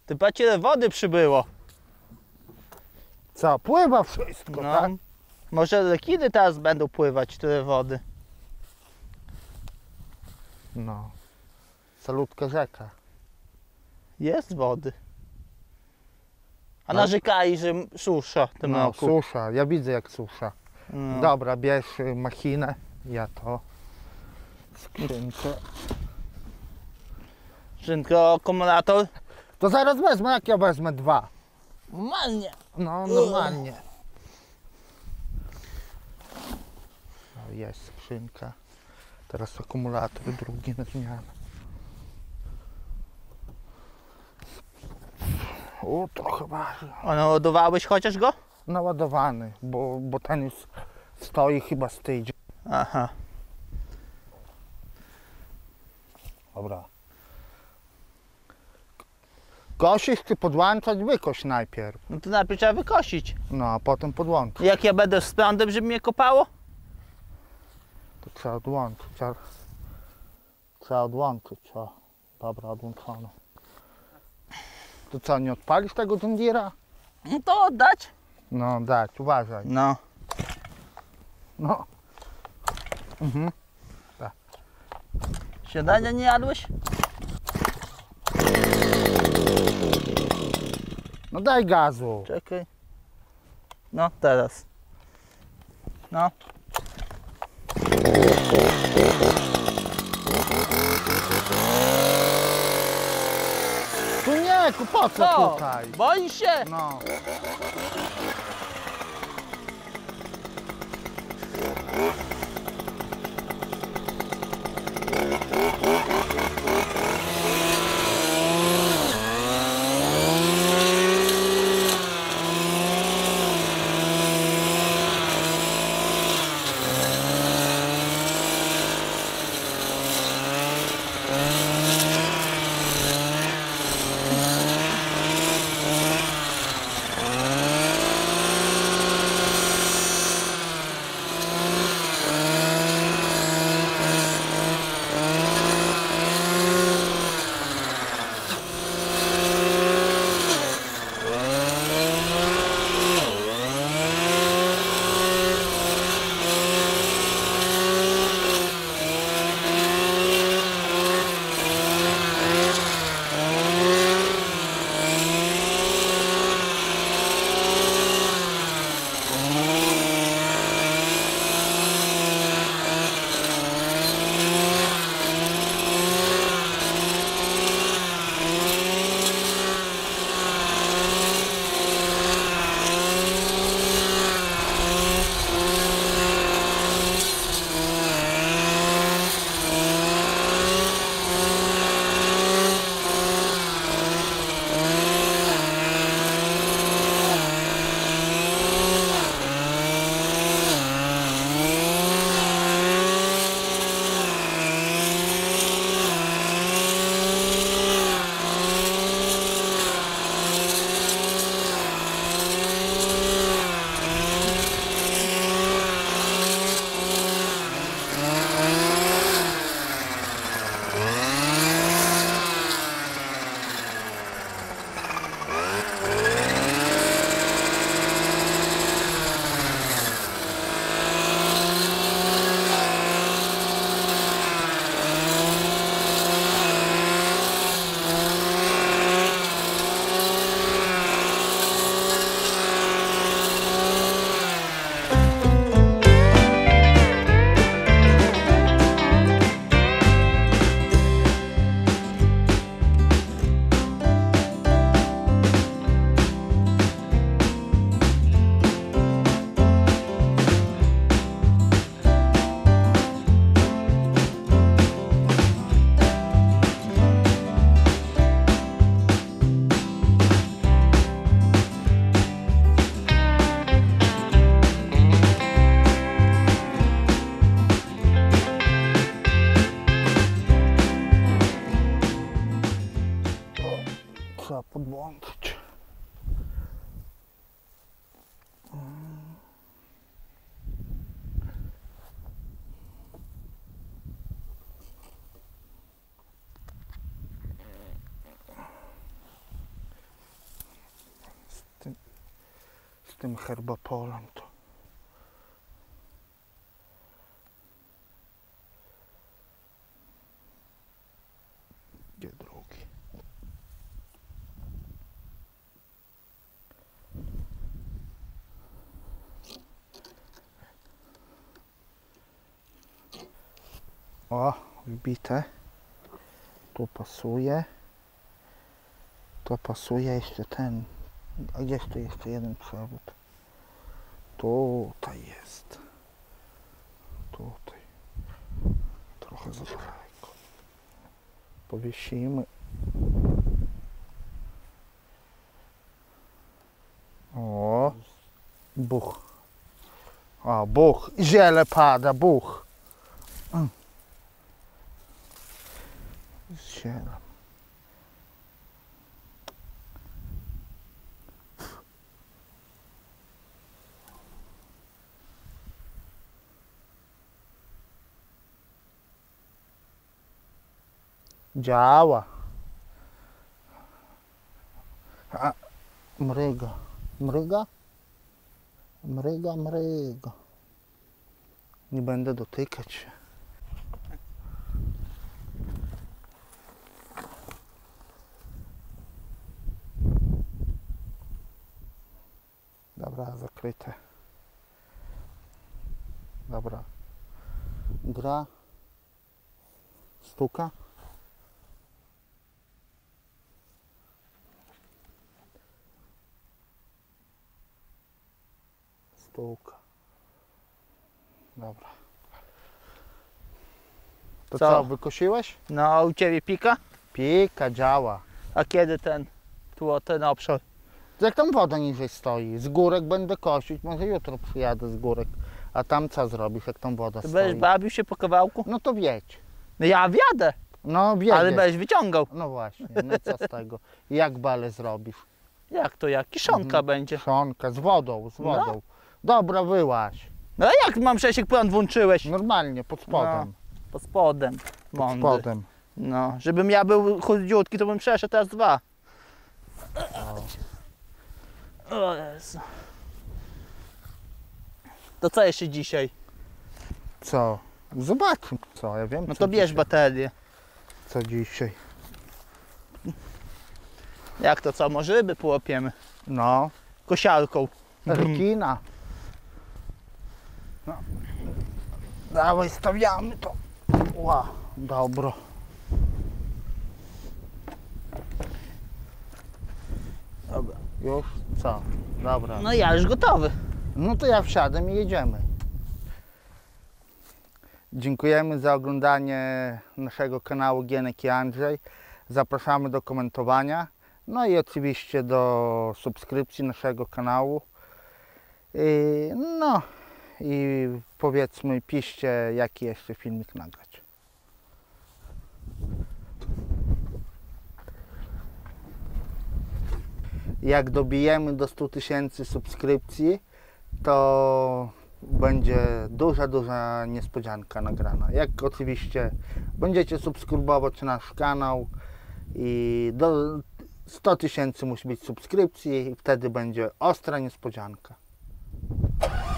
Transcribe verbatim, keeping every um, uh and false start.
Ty patrz, ile wody przybyło. Co, pływa wszystko, No. tak? Może lekiny teraz będą pływać, tyle wody. No. Salutka rzeka. Jest wody. A No. narzekali, że susza w tym No, roku. susza, ja widzę jak susza. No. Dobra, bierz y, machinę, ja to. Skrzynkę. Szynko, akumulator? To zaraz wezmę, jak ja wezmę dwa. Normalnie. No, normalnie. No, jest skrzynka. Teraz akumulator drugi na zmianę. O, trochę waży. A naładowałeś chociaż go? Naładowany, bo, bo ten już stoi chyba z tydzień. Aha. Dobra. Kosisz czy podłączać? Wykoś najpierw. No to najpierw trzeba wykosić. No, a potem podłączyć. Jak ja będę z prądem, żeby mnie kopało? To trzeba odłączyć. Trzeba, trzeba odłączyć. O, dobra, odłączone. To co, nie odpalisz tego John Deere'a? No to oddać. No, dać, uważaj. No. No. Mhm. Śniadania nie jadłeś? No daj gazu. Czekaj. No, teraz. No. Tu nie, ku po co Co? tutaj? Boisz się? No. Trzeba podłączyć. tym herbapolem to. Gdzie drugi? O, wbite. Tu pasuje. To pasuje jeszcze ten. A gdzieś tu jeszcze jeden przewód. Tutaj jest. Tutaj. Trochę za daleko. Powiesimy. O. Buch. O, buch. Ziele pada, buch. Mm. Ziele. Działa. A, mryga. Mryga? Mryga, mryga. Nie będę dotykać się. Dobra, zakryte. Dobra. Gra. Stuka. Stuka. Dobra. To co, Co? wykosiłeś? No, u ciebie pika? Pika, działa. A kiedy ten, tu o ten obszar? Jak tam woda niżej stoi, z górek będę kosić, może jutro przyjadę z górek. A tam co zrobisz, jak tam woda Ty stoi? będziesz bawił się po kawałku? No to wiedź. No ja wjadę, No wiedź. ale będziesz wyciągał. No właśnie, no i co z tego? Jak bale zrobisz? Jak to jak? Kiszonka Mhm. będzie. Kiszonka, z wodą, z No. wodą. Dobra, wyłaź. No a jak mam przecież jak prąd włączyłeś? Normalnie, pod spodem. Pod spodem. pod Mądry. spodem. No, żebym ja był chudziutki, to bym przeszedł teraz dwa. O Jezu. To co jeszcze dzisiaj? Co? Zobaczmy. Co, ja wiem No co to bierz dzisiaj. baterię. Co dzisiaj? Jak to co? Może ryby połapiemy? No, Kosiarką. rekina. No. Dawaj, stawiamy to. Ła, dobro. Dobra. Już? Co? Dobra. No ja już gotowy. No to ja wsiadam i jedziemy. Dziękujemy za oglądanie naszego kanału Gienek i Andrzej. Zapraszamy do komentowania. No i oczywiście do subskrypcji naszego kanału. I, no i powiedzmy, piszcie, jaki jeszcze filmik nagrać. Jak dobijemy do stu tysięcy subskrypcji, to będzie duża, duża niespodzianka nagrana. Jak oczywiście będziecie subskrybować nasz kanał i do stu tysięcy musi być subskrypcji i wtedy będzie ostra niespodzianka.